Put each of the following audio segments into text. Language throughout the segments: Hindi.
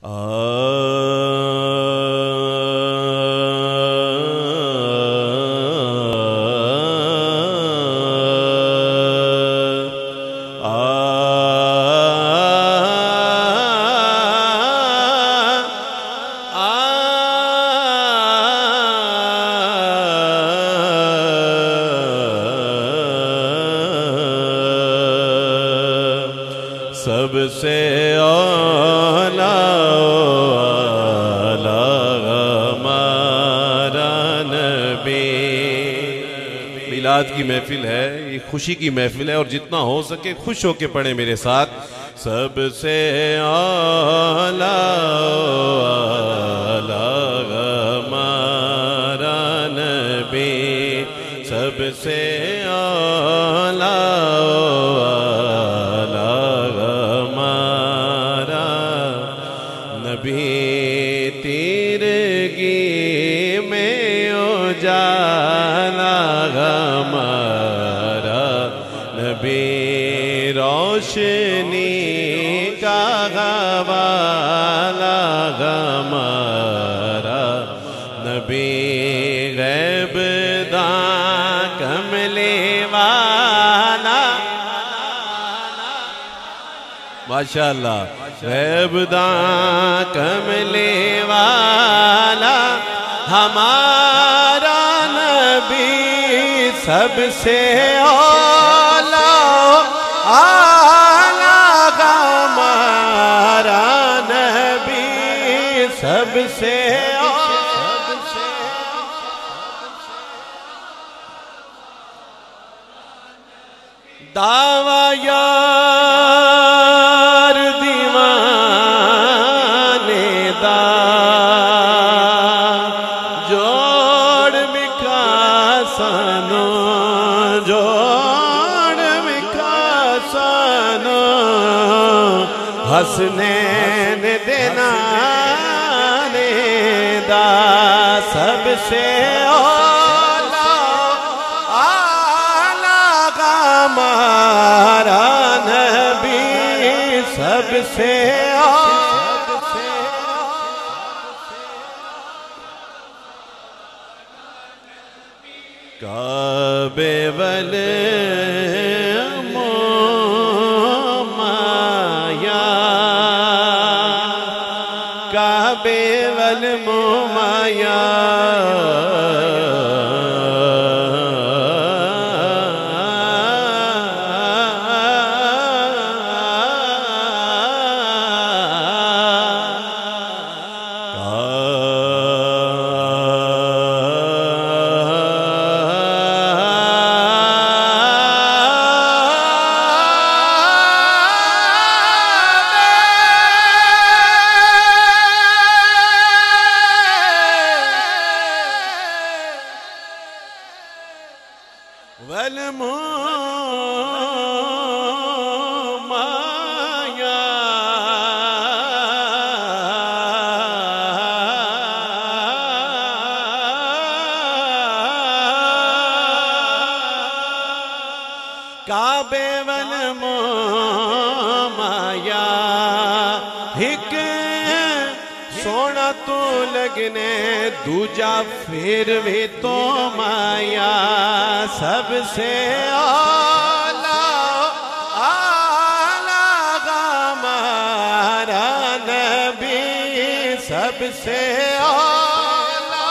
सबसे आला हमारा नबी। मिलाद की महफिल है, ये खुशी की महफिल है, और जितना हो सके खुश होके पढ़े मेरे साथ। सबसे आला हमारा नबी, सबसे आला तिरगी में उजाला हमारा नबी, रोशनी का हवाला हमारा नबी, गैबदा कमले वाला माशाअल्लाह, गैबदा कमले वाला हमारा नबी, सबसे आला आला हमारा नबी, सबसे दावा यार दीवाने दा, जोड़ मिका सनो, जोड़ मिका सनो, हसनैन देना ने दा, सबसे हमारा नबी, सबसे काबे वाले मोमाया, काबे वाले मोमाया, वल मोमाया, काबे वल मोमाया, हिक सोना तो लगने, दूजा फिर भी तो माया, सबसे आला आला हमारा नबी, सबसे आला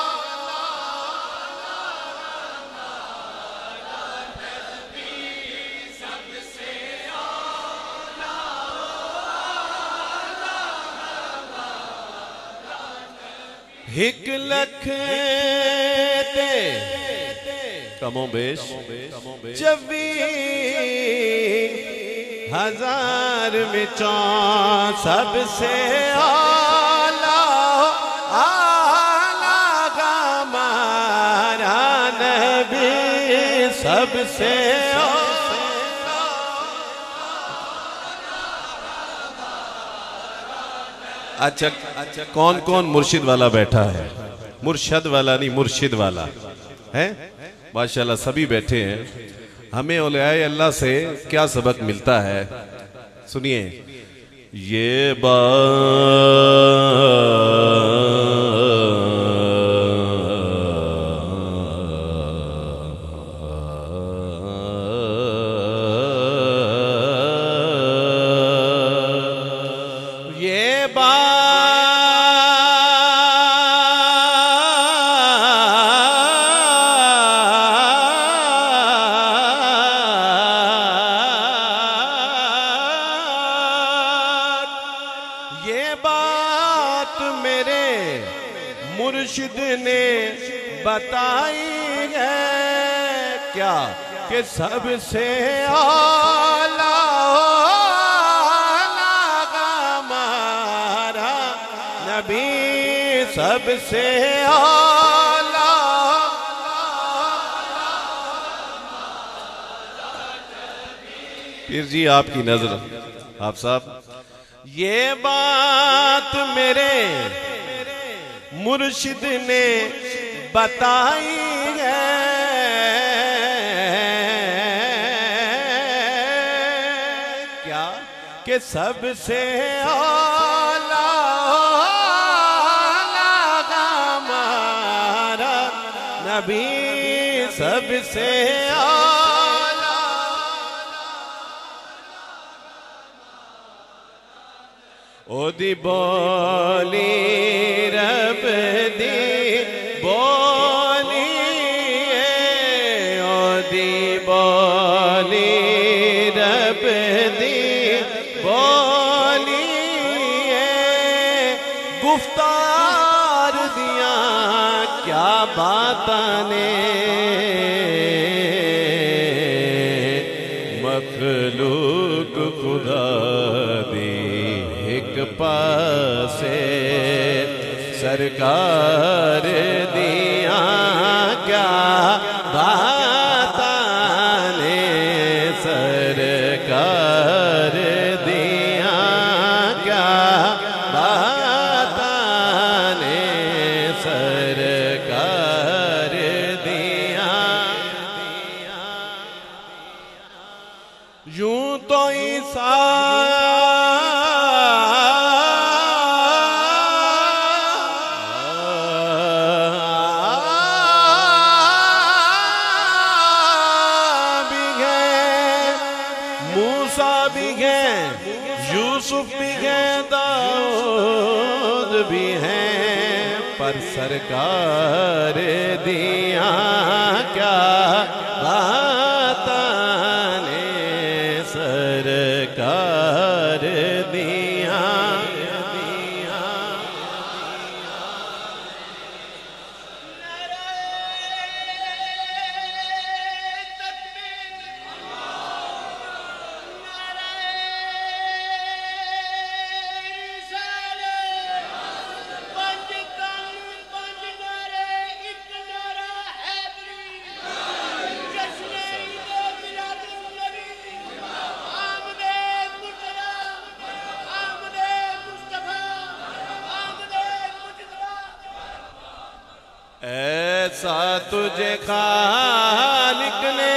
नबी, सबसे आला हिक लख ते कमो बेश 24,000 विचों सबसे आला आला हमारा नबी, सबसे अच्छा अच्छा, कौन कौन मुर्शिद वाला बैठा है? मुर्शद वाला नहीं, मुर्शिद वाला है। माशाल्लाह सभी बैठे हैं। हमें औलियाए अल्लाह से क्या सबक मिलता है सुनिए। ये बात मेरे मुर्शिद ने बताई है क्या कि सबसे आला हमारा नबी सबसे आला। पीर जी आपकी नजर आप साहब, ये बात मेरे मुर्शिद ने बताई है क्या कि सबसे आला हमारा नबी सबसे आला। ओदी बोली रब दी बोली ओदी बोली रब दी बोली गुफ्तार दिया क्या बातां ने मखलूक खुदा दी एक पासे सरकार दिया क्या बातां ने सरकार दिया क्या बातां ने सरकार दिया। यूं तो ईसा मूसा भी हैं, यूसुफ भी हैं, दाऊद भी हैं, पर सरकार दिया क्या बातां ने सरकार दिया। ऐसा तुझे खालिक ने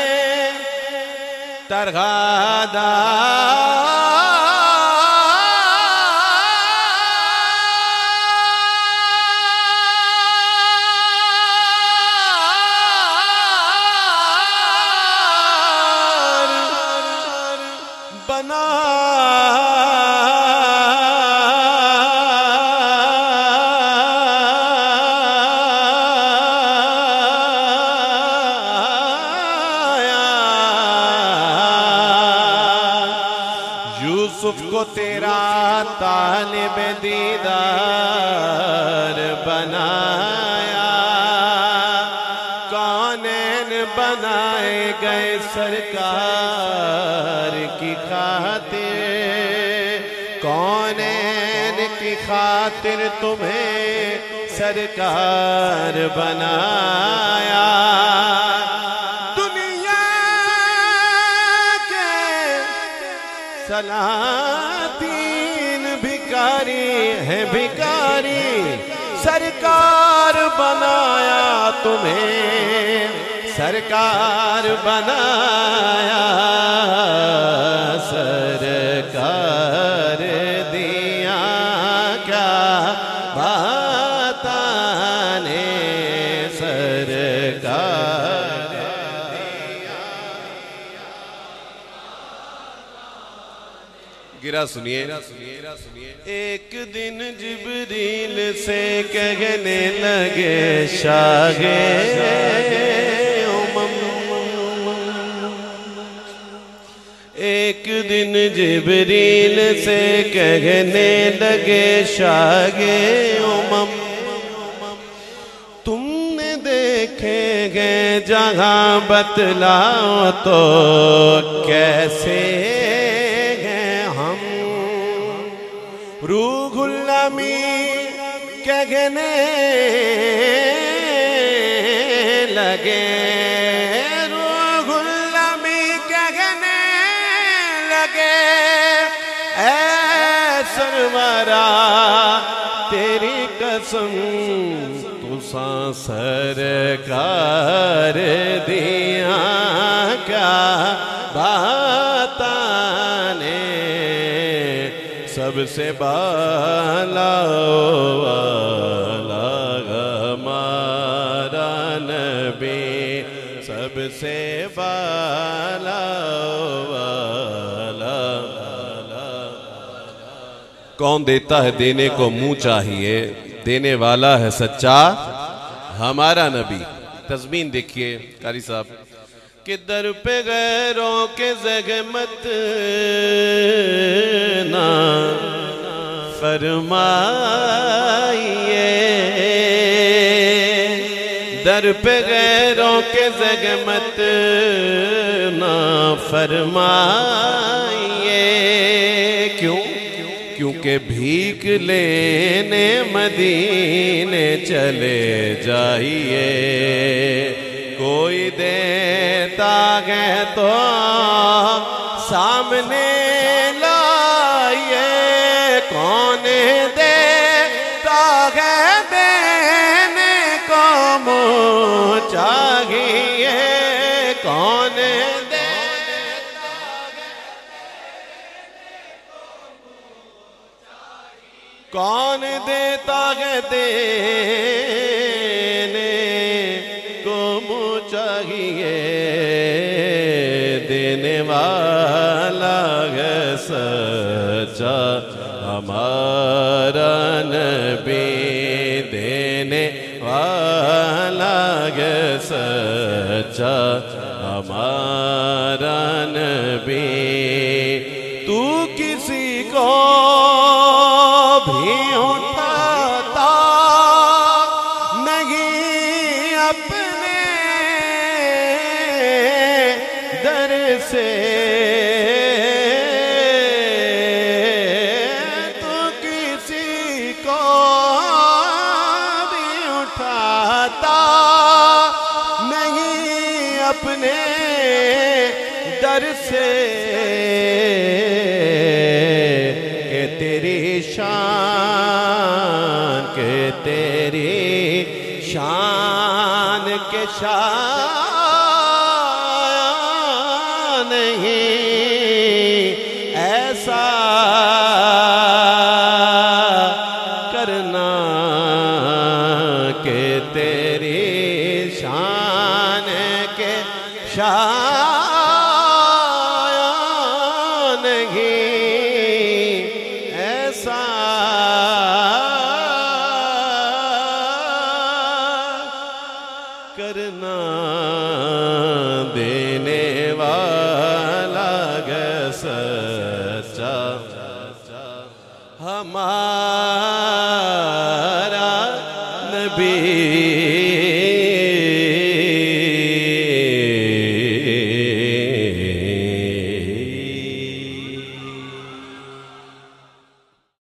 तरगादा बना यूसुफ को तेरा तालिब दीदार बनाया, कौनैन बनाए गए सरकार की खातिर, कौनैन की खातिर तुम्हें सरकार बनाया। सलातीन भिकारी है भिकारी, सरकार बनाया तुम्हें सरकार बनाया, सरकार क्या बताने सरकार। गिरा सुनिए, एक दिन जिब्रील से कहने लगे शागे उमम। एक दिन जिब्रील से कहने लगे शागे उमम, तुमने देखेंगे जहां बतलाओ तो कैसे रूहुल अमीन कहने लगे, रूहुल अमीन कहने लगे, ऐ सरवरा तेरी कसम तू सरकार दिया क्या बताने सबसे बाला वाला हमारा नबी, सबसे बाला वाला। कौन देता है देने को मुंह चाहिए, देने वाला है सच्चा हमारा नबी। तस्मीन देखिए कारी साहब कि दर पे गैरों के ज़हमत ना फरमाइए, दर पे गैरों के ज़हमत ना फरमाइए। क्यों? क्योंकि भीख लेने मदीने चले जाइए, कोई देता है तो सामने लाइए, कौन देता है देने को मुँह चाहिए, कौन देता है कौन देता है देने को मुँह चाहिए, देने वाला है सच्चा हमारा नबी, देने वाला है सच्चा हमारा नबी। तू किसी को भी उठाता नहीं अपने दर से, तो किसी को भी उठाता नहीं अपने दर से, के तेरी शान, के तेरी शान के शान नहीं ऐसा करना, के तेरी शान के शान नहीं ऐसा करना, देने वाला है सच्चा हमारा नबी।